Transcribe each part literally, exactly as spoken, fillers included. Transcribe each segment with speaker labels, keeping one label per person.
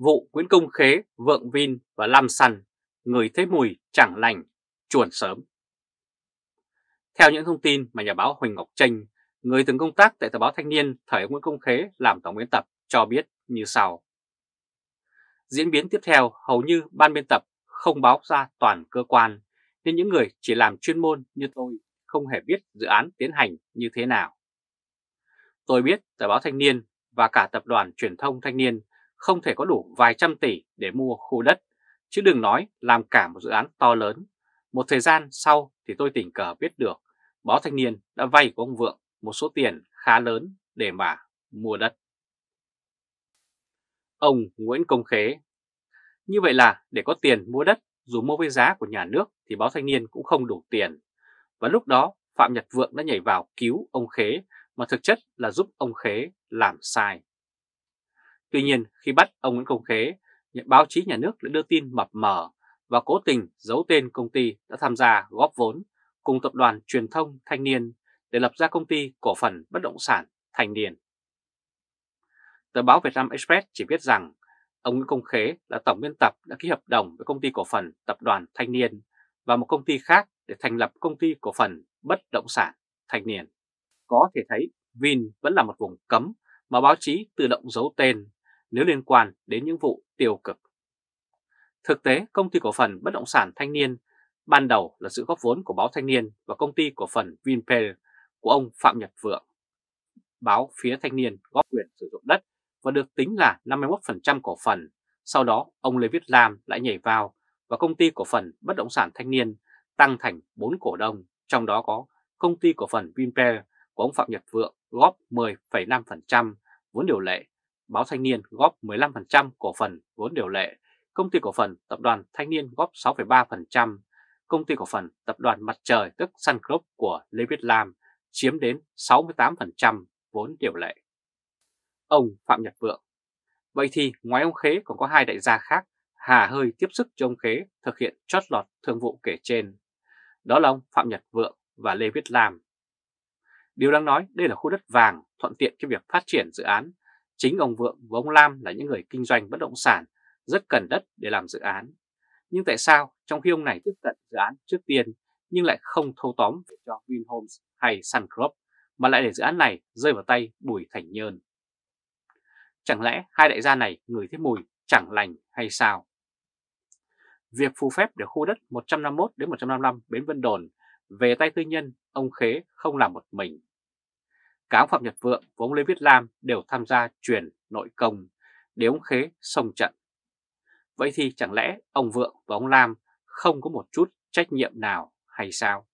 Speaker 1: Vụ Nguyễn Công Khế, Vượng Vin và Lam Săn, người thấy mùi chẳng lành, chuồn sớm. Theo những thông tin mà nhà báo Huỳnh Ngọc Chênh, người từng công tác tại tờ báo Thanh niên thời Nguyễn Công Khế làm tổng biên tập cho biết như sau. Diễn biến tiếp theo, hầu như ban biên tập không báo ra toàn cơ quan, nên những người chỉ làm chuyên môn như tôi không hề biết dự án tiến hành như thế nào. Tôi biết tờ báo Thanh niên và cả tập đoàn truyền thông Thanh niên không thể có đủ vài trăm tỷ để mua khu đất, chứ đừng nói làm cả một dự án to lớn. Một thời gian sau thì tôi tình cờ biết được báo Thanh niên đã vay của ông Vượng một số tiền khá lớn để mà mua đất. Ông Nguyễn Công Khế. Như vậy là để có tiền mua đất, dù mua với giá của nhà nước thì báo Thanh niên cũng không đủ tiền. Và lúc đó Phạm Nhật Vượng đã nhảy vào cứu ông Khế, mà thực chất là giúp ông Khế làm sai. Tuy nhiên khi bắt ông Nguyễn Công Khế, báo chí nhà nước đã đưa tin mập mờ và cố tình giấu tên công ty đã tham gia góp vốn cùng tập đoàn truyền thông Thanh niên để lập ra công ty cổ phần bất động sản Thanh niên. Tờ báo Việt Nam Express chỉ viết rằng ông Nguyễn Công Khế là tổng biên tập đã ký hợp đồng với công ty cổ phần tập đoàn Thanh niên và một công ty khác để thành lập công ty cổ phần bất động sản Thanh niên. Có thể thấy Vin vẫn là một vùng cấm mà báo chí tự động giấu tên nếu liên quan đến những vụ tiêu cực. Thực tế, công ty cổ phần bất động sản Thanh niên ban đầu là sự góp vốn của báo Thanh niên và công ty cổ phần Vinpearl của ông Phạm Nhật Vượng. Báo phía Thanh niên góp quyền sử dụng đất và được tính là năm mươi mốt phần trăm cổ phần. Sau đó ông Lê Viết Lam lại nhảy vào và công ty cổ phần bất động sản Thanh niên tăng thành bốn cổ đông, trong đó có công ty cổ phần Vinpearl của ông Phạm Nhật Vượng góp mười phẩy năm phần trăm vốn điều lệ, báo Thanh niên góp mười lăm phần trăm cổ phần vốn điều lệ, công ty cổ phần tập đoàn Thanh niên góp sáu phẩy ba phần trăm, công ty cổ phần tập đoàn Mặt trời tức Sun Group của Lê Viết Lam chiếm đến sáu mươi tám phần trăm vốn điều lệ. Ông Phạm Nhật Vượng. Vậy thì ngoài ông Khế còn có hai đại gia khác hà hơi tiếp sức cho ông Khế thực hiện chót lọt thương vụ kể trên. Đó là ông Phạm Nhật Vượng và Lê Viết Lam. Điều đáng nói đây là khu đất vàng thuận tiện cho việc phát triển dự án. Chính ông Vượng và ông Lam là những người kinh doanh bất động sản rất cần đất để làm dự án. Nhưng tại sao trong khi ông này tiếp cận dự án trước tiên nhưng lại không thâu tóm về cho Vinhomes hay Sun Group mà lại để dự án này rơi vào tay Bùi Thành Nhơn? Chẳng lẽ hai đại gia này ngửi thấy mùi chẳng lành hay sao? Việc phù phép để khu đất một trăm năm mươi mốt đến một trăm năm mươi lăm Bến Vân Đồn về tay tư nhân, ông Khế không làm một mình. Cả ông Phạm Nhật Vượng và ông Lê Viết Lam đều tham gia truyền nội công để ông Khế xông trận. Vậy thì chẳng lẽ ông Vượng và ông Lam không có một chút trách nhiệm nào hay sao?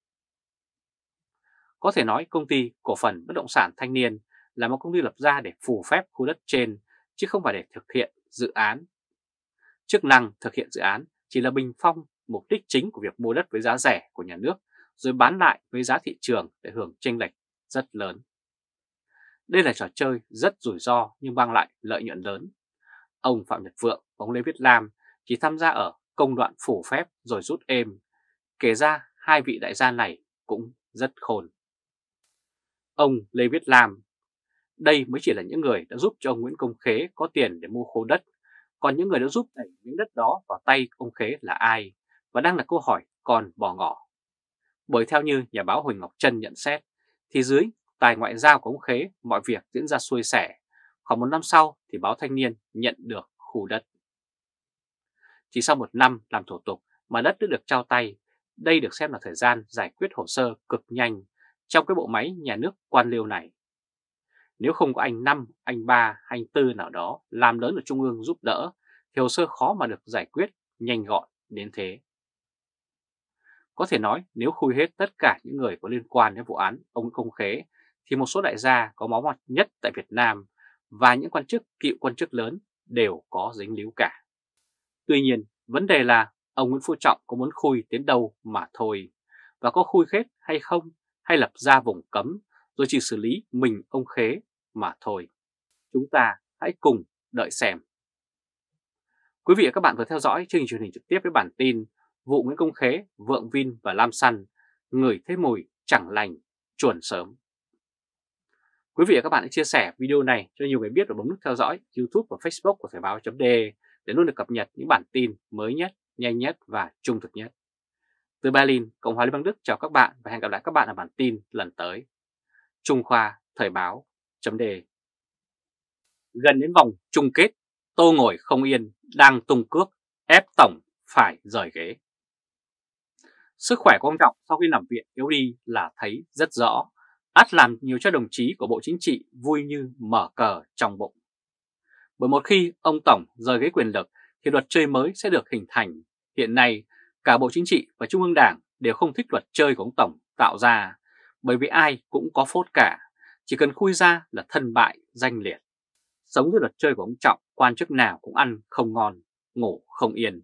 Speaker 1: Có thể nói công ty cổ phần bất động sản Thanh niên là một công ty lập ra để phù phép khu đất trên chứ không phải để thực hiện dự án. Chức năng thực hiện dự án chỉ là bình phong mục đích chính của việc mua đất với giá rẻ của nhà nước rồi bán lại với giá thị trường để hưởng chênh lệch rất lớn. Đây là trò chơi rất rủi ro nhưng mang lại lợi nhuận lớn. Ông Phạm Nhật Vượng và ông Lê Viết Lam chỉ tham gia ở công đoạn phủ phép rồi rút êm. Kể ra hai vị đại gia này cũng rất khôn. Ông Lê Viết Lam. Đây mới chỉ là những người đã giúp cho ông Nguyễn Công Khế có tiền để mua khô đất. Còn những người đã giúp đẩy những đất đó vào tay ông Khế là ai? Và đang là câu hỏi còn bò ngỏ. Bởi theo như nhà báo Huỳnh Ngọc Chênh nhận xét, thì dưới tài ngoại giao của ông Khế mọi việc diễn ra suôn sẻ. Khoảng một năm sau thì báo Thanh niên nhận được khu đất. Chỉ sau một năm làm thủ tục mà đất đã được trao tay, đây được xem là thời gian giải quyết hồ sơ cực nhanh trong cái bộ máy nhà nước quan liêu này. Nếu không có anh Năm, anh Ba, anh Tư nào đó làm lớn ở Trung ương giúp đỡ, thì hồ sơ khó mà được giải quyết nhanh gọn đến thế. Có thể nói nếu khui hết tất cả những người có liên quan đến vụ án ông Công Khế, thì một số đại gia có máu mặt nhất tại Việt Nam và những quan chức cựu quan chức lớn đều có dính líu cả. Tuy nhiên, vấn đề là ông Nguyễn Phú Trọng có muốn khui đến đâu mà thôi, và có khui hết hay không, hay lập ra vùng cấm rồi chỉ xử lý mình ông Khế mà thôi. Chúng ta hãy cùng đợi xem. Quý vị và các bạn vừa theo dõi chương trình truyền hình trực tiếp với bản tin vụ Nguyễn Công Khế, Vượng Vin và Lam Săn, ngửi thấy mùi chẳng lành, chuồn sớm. Quý vị và các bạn hãy chia sẻ video này cho nhiều người biết và bấm nút theo dõi YouTube và Facebook của Thời báo chấm de để luôn được cập nhật những bản tin mới nhất, nhanh nhất và trung thực nhất. Từ Berlin, Cộng hòa Liên bang Đức chào các bạn và hẹn gặp lại các bạn ở bản tin lần tới. Trung Khoa Thời báo chấm D. Gần đến vòng chung kết, Tô ngồi không yên, đang tung cước, ép Tổng phải rời ghế. Sức khỏe của ông Trọng sau khi nằm viện yếu đi là thấy rất rõ, ắt làm nhiều cho đồng chí của Bộ Chính trị vui như mở cờ trong bụng. Bởi một khi ông Tổng rời ghế quyền lực thì luật chơi mới sẽ được hình thành. Hiện nay, cả Bộ Chính trị và Trung ương Đảng đều không thích luật chơi của ông Tổng tạo ra, bởi vì ai cũng có phốt cả, chỉ cần khui ra là thân bại danh liệt. Sống với luật chơi của ông Trọng, quan chức nào cũng ăn không ngon, ngủ không yên.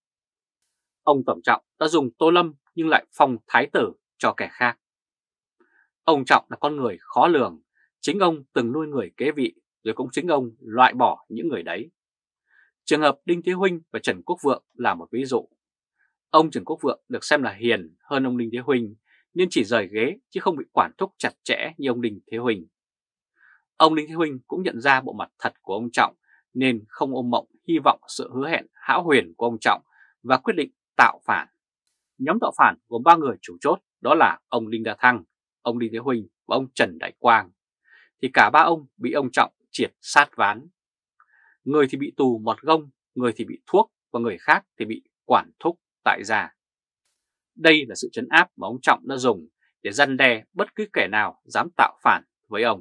Speaker 1: Ông Tổng Trọng đã dùng Tô Lâm nhưng lại phong thái tử cho kẻ khác. Ông Trọng là con người khó lường, chính ông từng nuôi người kế vị, rồi cũng chính ông loại bỏ những người đấy. Trường hợp Đinh Thế Huynh và Trần Quốc Vượng là một ví dụ. Ông Trần Quốc Vượng được xem là hiền hơn ông Đinh Thế Huynh nên chỉ rời ghế chứ không bị quản thúc chặt chẽ như ông Đinh Thế Huynh. Ông Đinh Thế Huynh cũng nhận ra bộ mặt thật của ông Trọng nên không ôm mộng hy vọng sự hứa hẹn hão huyền của ông Trọng và quyết định tạo phản. Nhóm tạo phản gồm ba người chủ chốt, đó là ông Đinh La Thăng, ông Đinh Thế Huynh và ông Trần Đại Quang. Thì cả ba ông bị ông Trọng triệt sát ván. Người thì bị tù mọt gông, người thì bị thuốc và người khác thì bị quản thúc tại gia. Đây là sự trấn áp mà ông Trọng đã dùng để răn đe bất cứ kẻ nào dám tạo phản với ông.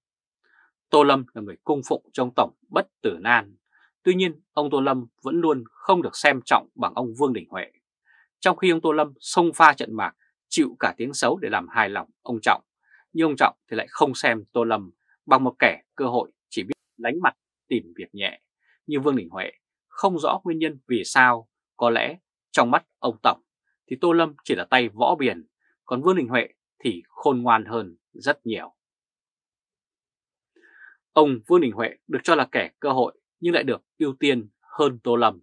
Speaker 1: Tô Lâm là người cung phụng cho ông Tổng bất tử nan. Tuy nhiên, ông Tô Lâm vẫn luôn không được xem trọng bằng ông Vương Đình Huệ. Trong khi ông Tô Lâm xông pha trận mạc, chịu cả tiếng xấu để làm hài lòng ông Trọng, nhưng ông Trọng thì lại không xem Tô Lâm bằng một kẻ cơ hội chỉ biết lánh mặt tìm việc nhẹ như Vương Đình Huệ. Không rõ nguyên nhân vì sao, có lẽ trong mắt ông Tổng thì Tô Lâm chỉ là tay võ biền, còn Vương Đình Huệ thì khôn ngoan hơn rất nhiều. Ông Vương Đình Huệ được cho là kẻ cơ hội nhưng lại được ưu tiên hơn Tô Lâm.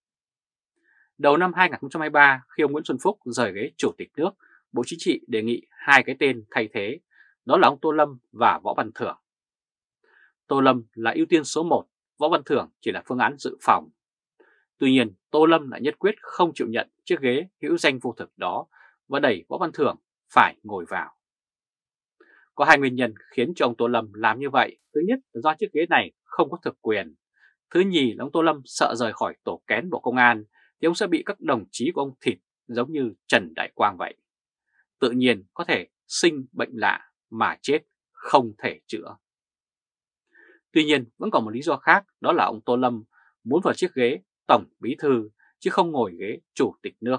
Speaker 1: Đầu năm hai nghìn không trăm hai mươi ba, khi ông Nguyễn Xuân Phúc rời ghế Chủ tịch nước, Bộ Chính trị đề nghị hai cái tên thay thế, đó là ông Tô Lâm và Võ Văn Thưởng. Tô Lâm là ưu tiên số một, Võ Văn Thưởng chỉ là phương án dự phòng. Tuy nhiên, Tô Lâm lại nhất quyết không chịu nhận chiếc ghế hữu danh vô thực đó và đẩy Võ Văn Thưởng phải ngồi vào. Có hai nguyên nhân khiến cho ông Tô Lâm làm như vậy. Thứ nhất là do chiếc ghế này không có thực quyền. Thứ nhì là ông Tô Lâm sợ rời khỏi tổ kén Bộ Công an thì ông sẽ bị các đồng chí của ông thịt giống như Trần Đại Quang vậy. Tự nhiên có thể sinh bệnh lạ mà chết không thể chữa. Tuy nhiên vẫn còn một lý do khác, đó là ông Tô Lâm muốn vào chiếc ghế Tổng Bí Thư chứ không ngồi ghế Chủ tịch nước.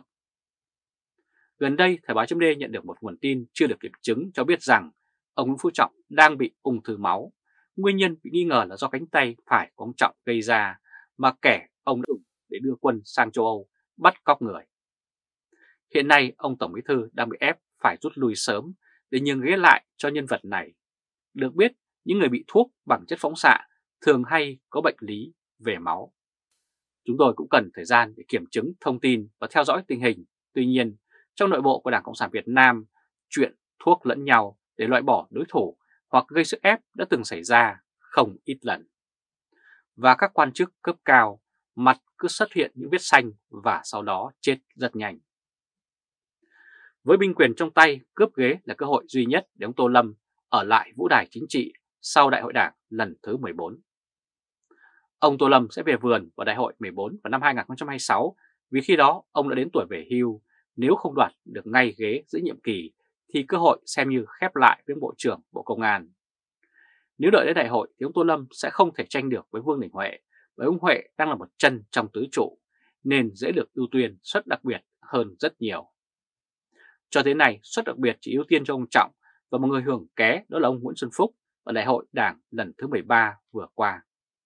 Speaker 1: Gần đây, Thời báo chấm D nhận được một nguồn tin chưa được kiểm chứng cho biết rằng ông Nguyễn Phú Trọng đang bị ung thư máu. Nguyên nhân bị nghi ngờ là do cánh tay phải của ông Trọng gây ra mà kẻ ông đã dùng để đưa quân sang châu Âu bắt cóc người. Hiện nay ông Tổng Bí Thư đang bị ép phải rút lui sớm để nhường ghế lại cho nhân vật này. Được biết, những người bị thuốc bằng chất phóng xạ thường hay có bệnh lý về máu. Chúng tôi cũng cần thời gian để kiểm chứng thông tin và theo dõi tình hình. Tuy nhiên, trong nội bộ của Đảng Cộng sản Việt Nam, chuyện thuốc lẫn nhau để loại bỏ đối thủ hoặc gây sức ép đã từng xảy ra không ít lần. Và các quan chức cấp cao mặt cứ xuất hiện những vết xanh và sau đó chết rất nhanh. Với binh quyền trong tay, cướp ghế là cơ hội duy nhất để ông Tô Lâm ở lại vũ đài chính trị sau Đại hội Đảng lần thứ mười bốn. Ông Tô Lâm sẽ về vườn vào Đại hội mười bốn vào năm hai nghìn không trăm hai mươi sáu vì khi đó ông đã đến tuổi về hưu. Nếu không đoạt được ngay ghế giữa nhiệm kỳ thì cơ hội xem như khép lại với Bộ trưởng Bộ Công an. Nếu đợi đến đại hội thì ông Tô Lâm sẽ không thể tranh được với Vương Đình Huệ, bởi ông Huệ đang là một chân trong tứ trụ nên dễ được ưu tiên suất đặc biệt hơn rất nhiều. Cho tới nay, suất đặc biệt chỉ ưu tiên cho ông Trọng và một người hưởng ké, đó là ông Nguyễn Xuân Phúc ở Đại hội Đảng lần thứ mười ba vừa qua.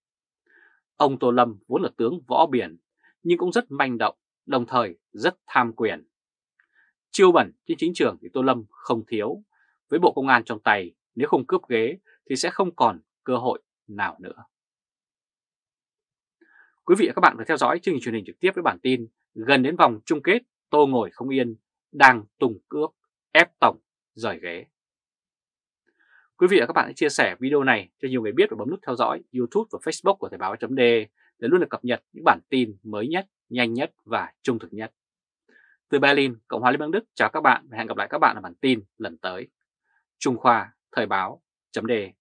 Speaker 1: Ông Tô Lâm vốn là tướng võ biển nhưng cũng rất manh động, đồng thời rất tham quyền. Chiêu bẩn trên chính trường thì Tô Lâm không thiếu. Với Bộ Công an trong tay, nếu không cướp ghế thì sẽ không còn cơ hội nào nữa. Quý vị và các bạn vừa theo dõi chương trình truyền hình trực tiếp với bản tin gần đến vòng chung kết, Tô ngồi không yên, đang tung cước, ép Tổng rời ghế. Quý vị và các bạn hãy chia sẻ video này cho nhiều người biết và bấm nút theo dõi YouTube và Facebook của Thời báo chấm D để luôn được cập nhật những bản tin mới nhất, nhanh nhất và trung thực nhất. Từ Berlin, Cộng hòa Liên bang Đức chào các bạn và hẹn gặp lại các bạn ở bản tin lần tới. Trung Khoa, Thời báo, chấm đề.